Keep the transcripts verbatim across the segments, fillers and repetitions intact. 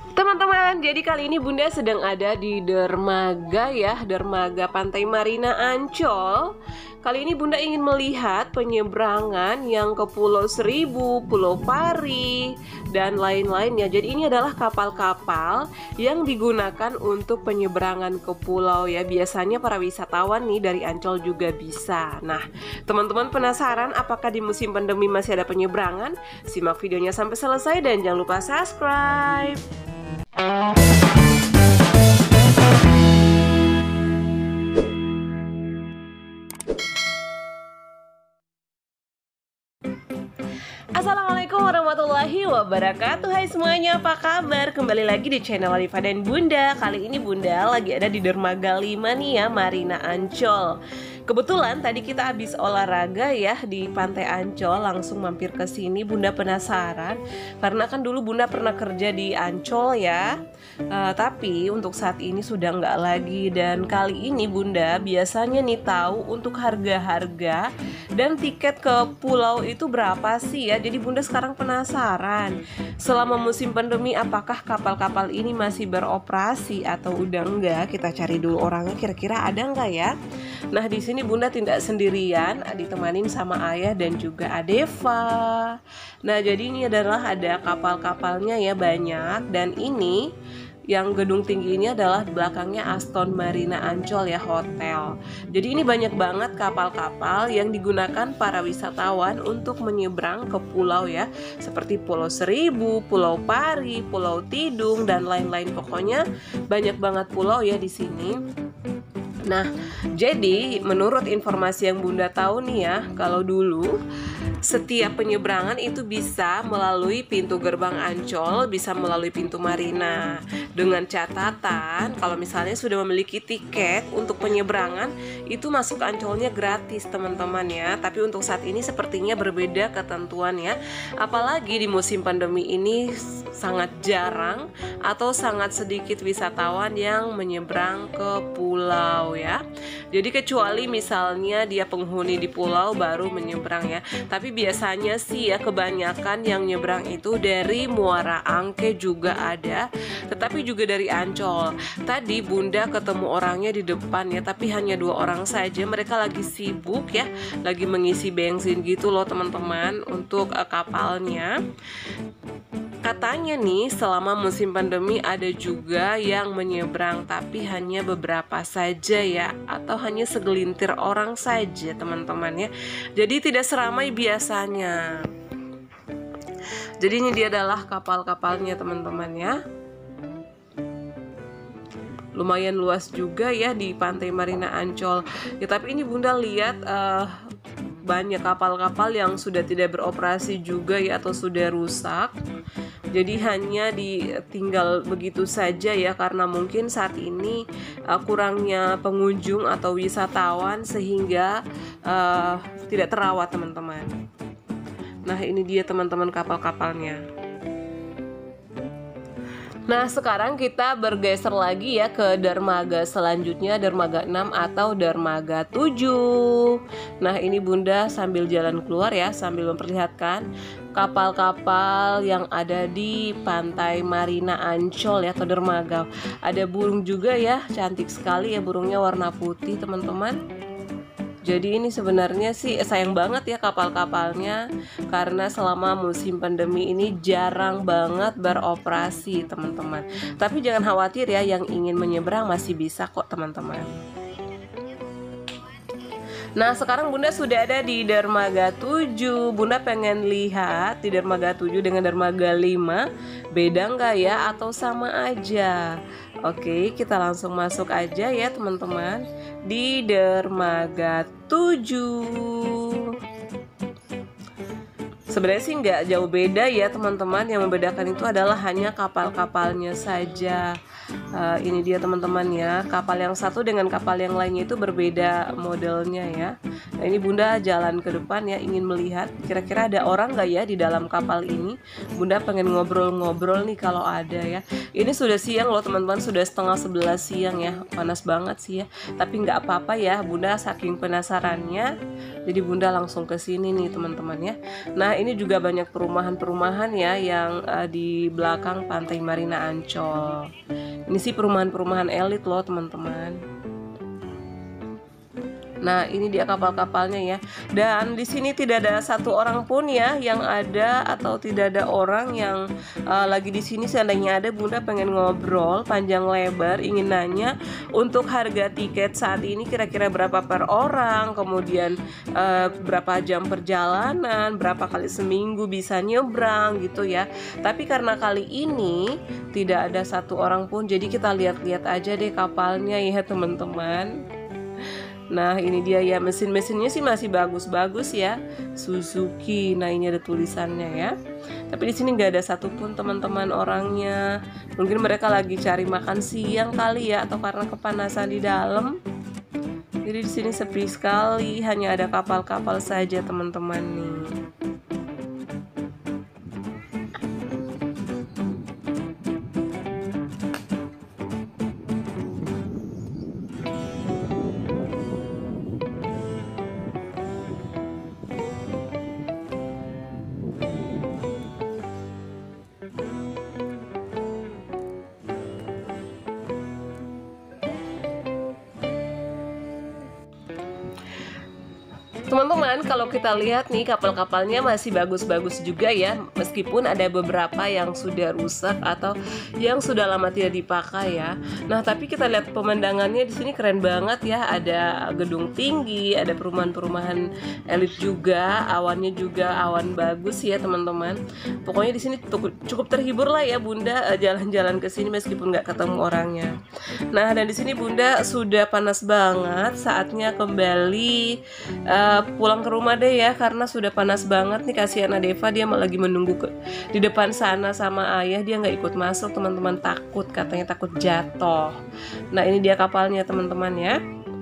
Teman-teman, jadi kali ini Bunda sedang ada di dermaga ya, dermaga Pantai Marina Ancol. Kali ini Bunda ingin melihat penyeberangan yang ke Pulau Seribu, Pulau Pari, dan lain-lainnya. Jadi ini adalah kapal-kapal yang digunakan untuk penyeberangan ke pulau ya. Biasanya para wisatawan nih dari Ancol juga bisa. Nah, teman-teman penasaran apakah di musim pandemi masih ada penyeberangan? Simak videonya sampai selesai dan jangan lupa subscribe. Assalamualaikum warahmatullahi wabarakatuh. Hai semuanya, apa kabar? Kembali lagi di channel Alifa dan Bunda. Kali ini Bunda lagi ada di dermaga lima nih ya, Marina Ancol. Kebetulan tadi kita habis olahraga ya di Pantai Ancol, langsung mampir ke sini. Bunda penasaran karena kan dulu Bunda pernah kerja di Ancol ya. Uh, tapi untuk saat ini sudah nggak lagi. Dan kali ini Bunda biasanya nih tahu untuk harga-harga dan tiket ke pulau itu berapa sih ya. Jadi Bunda sekarang penasaran, selama musim pandemi apakah kapal-kapal ini masih beroperasi atau udah enggak? Kita cari dulu orangnya, kira-kira ada nggak ya. Nah, di sini Bunda tidak sendirian, ditemanin sama ayah dan juga Adeva. Nah, jadi ini adalah ada kapal-kapalnya ya, banyak. Dan ini yang gedung tinggi ini adalah belakangnya Aston Marina Ancol ya, hotel. Jadi ini banyak banget kapal-kapal yang digunakan para wisatawan untuk menyeberang ke pulau ya, seperti Pulau Seribu, Pulau Pari, Pulau Tidung dan lain-lain. Pokoknya banyak banget pulau ya di sini. Nah, jadi menurut informasi yang Bunda tahu nih ya, kalau dulu setiap penyeberangan itu bisa melalui pintu gerbang Ancol, bisa melalui pintu Marina. Dengan catatan kalau misalnya sudah memiliki tiket untuk penyeberangan, itu masuk Ancolnya gratis teman-teman ya. Tapi untuk saat ini sepertinya berbeda ketentuan ya. Apalagi di musim pandemi ini sangat jarang atau sangat sedikit wisatawan yang menyeberang ke pulau ya. Jadi kecuali misalnya dia penghuni di pulau baru menyeberang ya. Tapi biasanya sih ya kebanyakan yang nyebrang itu dari Muara Angke juga ada, tetapi juga dari Ancol. Tadi Bunda ketemu orangnya di depan ya, tapi hanya dua orang saja. Mereka lagi sibuk ya, lagi mengisi bensin gitu loh teman-teman untuk uh, kapalnya. Katanya nih selama musim pandemi ada juga yang menyeberang, tapi hanya beberapa saja ya, atau hanya segelintir orang saja teman-teman ya. Jadi tidak seramai biasanya. Jadi ini dia adalah kapal-kapalnya teman-teman ya. Lumayan luas juga ya di Pantai Marina Ancol ya, tapi ini Bunda lihat uh, banyak kapal-kapal yang sudah tidak beroperasi juga ya, atau sudah rusak. Jadi hanya ditinggal begitu saja ya, karena mungkin saat ini uh, kurangnya pengunjung atau wisatawan sehingga uh, tidak terawat teman-teman. Nah, ini dia teman-teman kapal-kapalnya. Nah, sekarang kita bergeser lagi ya ke dermaga selanjutnya, dermaga enam atau dermaga tujuh. Nah, ini Bunda sambil jalan keluar ya, sambil memperlihatkan kapal-kapal yang ada di Pantai Marina Ancol ya, atau dermaga. Ada burung juga ya, cantik sekali ya, burungnya warna putih teman-teman. Jadi ini sebenarnya sih sayang banget ya kapal-kapalnya, karena selama musim pandemi ini jarang banget beroperasi teman-teman. Tapi jangan khawatir ya, yang ingin menyeberang masih bisa kok teman-teman. Nah, sekarang Bunda sudah ada di dermaga tujuh. Bunda pengen lihat di dermaga tujuh dengan dermaga lima, beda nggak ya atau sama aja? Oke, kita langsung masuk aja ya teman-teman di dermaga tujuh. Sebenarnya sih nggak jauh beda ya teman-teman, yang membedakan itu adalah hanya kapal-kapalnya saja. Uh, ini dia teman-teman ya, kapal yang satu dengan kapal yang lainnya itu berbeda modelnya ya. Nah, ini Bunda jalan ke depan ya, ingin melihat kira-kira ada orang nggak ya di dalam kapal ini. Bunda pengen ngobrol-ngobrol nih kalau ada ya. Ini sudah siang loh teman-teman, sudah setengah sebelas siang ya, panas banget sih ya. Tapi nggak apa-apa ya, Bunda saking penasarannya, jadi Bunda langsung ke sini nih teman-teman ya. Nah, ini juga banyak perumahan-perumahan ya yang uh, di belakang Pantai Marina Ancol. Ini sih perumahan-perumahan elit loh teman-teman. Nah, ini dia kapal-kapalnya ya. Dan di sini tidak ada satu orang pun ya yang ada, atau tidak ada orang yang uh, lagi di sini. Seandainya ada, Bunda pengen ngobrol panjang lebar, ingin nanya untuk harga tiket saat ini kira-kira berapa per orang, kemudian uh, berapa jam perjalanan, berapa kali seminggu bisa nyebrang gitu ya. Tapi karena kali ini tidak ada satu orang pun, jadi kita lihat-lihat aja deh kapalnya ya teman-teman. Nah, ini dia ya, mesin-mesinnya sih masih bagus-bagus ya, Suzuki. Nah, ini ada tulisannya ya. Tapi di sini nggak ada satupun teman-teman orangnya. Mungkin mereka lagi cari makan siang kali ya, atau karena kepanasan di dalam. Jadi di sini sepi sekali, hanya ada kapal-kapal saja teman-teman nih. Teman-teman, kalau kita lihat nih kapal-kapalnya masih bagus-bagus juga ya, meskipun ada beberapa yang sudah rusak atau yang sudah lama tidak dipakai ya. Nah, tapi kita lihat pemandangannya di sini keren banget ya. Ada gedung tinggi, ada perumahan-perumahan elit juga, awannya juga awan bagus ya teman-teman. Pokoknya di sini cukup terhibur lah ya Bunda jalan-jalan ke sini meskipun nggak ketemu orangnya. Nah, dan di sini Bunda sudah panas banget, saatnya kembali uh, pulang ke rumah deh ya, karena sudah panas banget nih. Kasihan Adeva, dia lagi menunggu ke, di depan sana sama ayah. Dia nggak ikut masuk teman-teman, takut, katanya takut jatuh. Nah, ini dia kapalnya teman-teman ya.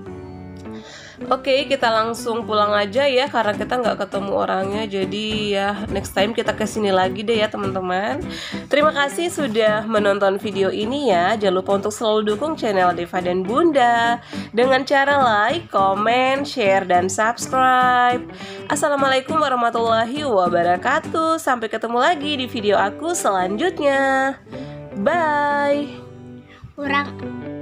Oke, kita langsung pulang aja ya, karena kita nggak ketemu orangnya. Jadi ya next time kita kesini lagi deh ya teman-teman. Terima kasih sudah menonton video ini ya. Jangan lupa untuk selalu dukung channel Deva dan Bunda dengan cara like, comment, share, dan subscribe. Assalamualaikum warahmatullahi wabarakatuh. Sampai ketemu lagi di video aku selanjutnya. Bye. Kurang